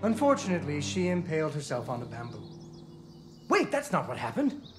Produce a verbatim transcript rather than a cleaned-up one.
Unfortunately, she impaled herself on the bamboo. Wait, that's not what happened.